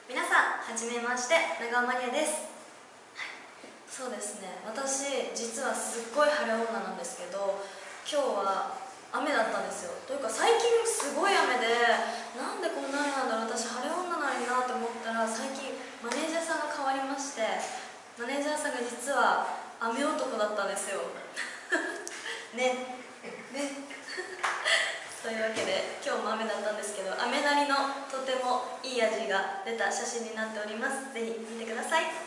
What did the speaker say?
皆さん、はじめまして、長尾マニアです。そうですね、私、実はすっごい晴れ女なんですけど、今日は雨だったんですよ。というか、最近すごい雨で、なんでこんな雨なんだろう、私、晴れ女なのになと思ったら、最近、マネージャーさんが変わりまして、マネージャーさんが実は雨男だったんですよ。ね。というわけで今日も雨だったんですけど、雨なりのとてもいい味が出た写真になっております。ぜひ見てください。